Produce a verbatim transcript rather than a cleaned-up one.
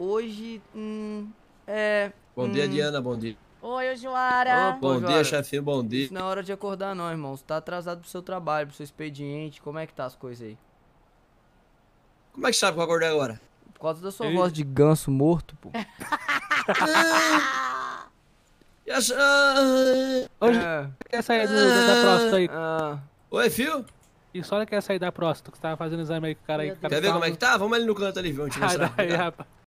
hoje, hum, é... Bom hum... dia, Diana, bom dia. Oi, Joara. Ô, Bom pô, dia, Joara, chefinho, bom dia. isso não é hora de acordar não, irmão. Você tá atrasado pro seu trabalho, pro seu expediente. Como é que tá as coisas aí? Como é que sabe que eu acordei agora? Por causa da sua voz Ei. de ganso morto, pô. E essa- ah, Hoje É, quer sair do, da, da próstata aí. ah, Oi, fio? E só quer sair da próstata, que você tava fazendo exame aí com o cara aí. Meu que o cara Quer ver como é que tá? Vamos ali no canto ali, ver onde te Sai mostrar. daí, Vem cá. rapaz.